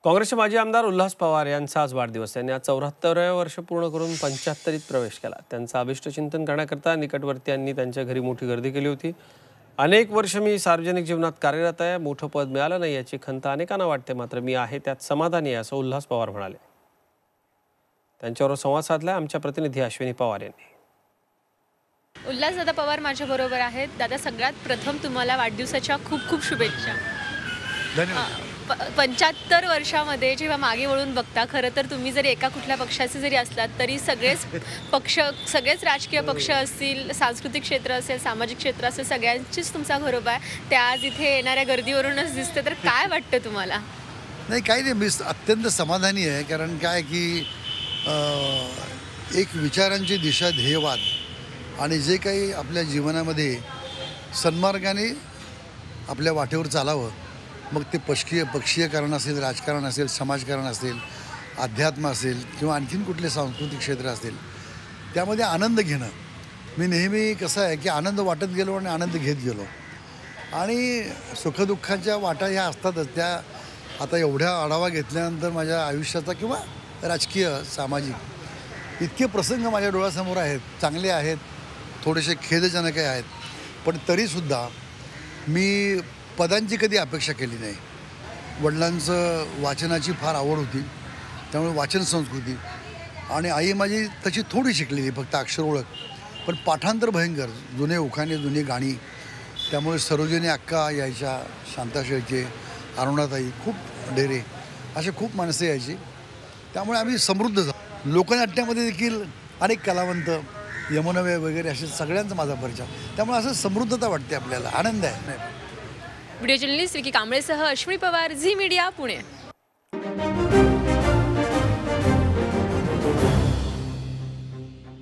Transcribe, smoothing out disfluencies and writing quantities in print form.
काँग्रेसचे माजी आमदार उल्हास पवार यांचा आज वाढदिवस. त्यांनी आज 74व्या वर्ष पूर्ण करून 75रीत प्रवेश केला. त्यांचा अभिष्टचिंतन करण्याकरता निकटवर्तीयांनी त्यांच्या घरी मोठी गर्दी केली होती. अनेक वर्ष मी सार्वजनिक जीवनात कार्यरत आहे. मोठं पद मिळालं नाही याची खंत अनेकांना वाटते, मात्र मी आहे त्यात समाधानी आहे, असं उल्हास पवार म्हणाले. त्यांच्यावर संवाद साधला आमच्या प्रतिनिधी अश्विनी पवार यांनी. उल्हासदादा पवार माझ्याबरोबर आहेत. दादा, सगळ्यात प्रथम तुम्हाला वाढदिवसाच्या खूप खूप शुभेच्छा. धन्यवाद. 75 वर्षामध्ये जेव्हा मागे वळून बघता, खरं तर तुम्ही जरी एका कुठल्या पक्षाचे जरी असलात तरी सगळेच राजकीय पक्ष असतील, सांस्कृतिक क्षेत्र असेल, सामाजिक क्षेत्र असेल, सगळ्यांचीच तुमचा घरोबा आहे. ते आज इथे येणाऱ्या गर्दीवरूनच दिसते. तर काय वाटतं तुम्हाला? नाही, काही नाही, मी अत्यंत समाधानी आहे. कारण काय की एक विचारांची दिशा, ध्येयवाद आणि जे काही आपल्या जीवनामध्ये सन्मार्गाने आपल्या वाटेवर चालावं, मग ते पक्षीय कारण असेल, राजकारण असेल, समाजकारण असेल, अध्यात्म असेल किंवा आणखीन कुठले सांस्कृतिक क्षेत्र असेल, त्यामध्ये आनंद घेणं. मी नेहमी कसं आहे की आनंद वाटत गेलो आणि आनंद घेत गेलो. आणि सुखदुःखाच्या वाटा ह्या असतातच. त्या आता एवढ्या आढावा घेतल्यानंतर माझ्या आयुष्याचा किंवा राजकीय, सामाजिक इतके प्रसंग माझ्या डोळ्यासमोर आहेत. चांगले आहेत, थोडेसे खेदजनक आहेत, पण तरीसुद्धा मी पदांची कधी अपेक्षा केली नाही. वडिलांचं वाचनाची फार आवड होती, त्यामुळे वाचन संस्कृती, आणि आई माझी तशी थोडी शिकलेली, फक्त अक्षर ओळख, पण पाठांतर भयंकर, जुने उखाणे, जुनी गाणी. त्यामुळे सरोजिनी अक्का यायच्या, शांता शेळके, अरुणाताई, खूप डेरे, असे खूप माणसं यायची. त्यामुळे आम्ही समृद्ध झालो. लोकनाट्यामध्ये देखील अनेक कलावंत, यमुनवे वगैरे असे सगळ्यांचा माझा परिचय. त्यामुळे असं समृद्धता वाटते आपल्याला, आनंद आहे. व्हिडिओ जर्नलिस्ट विकी कांबळेसह अश्विनी पवार, झी मीडिया, पुणे.